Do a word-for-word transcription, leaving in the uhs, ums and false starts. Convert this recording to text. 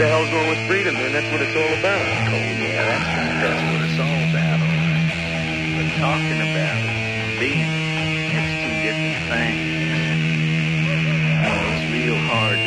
the hell's wrong with freedom, man? That's what it's all about. Oh, yeah, that's, that's what it's all about, all right. But talking about it, being it, it's two different things. You know, it's real hard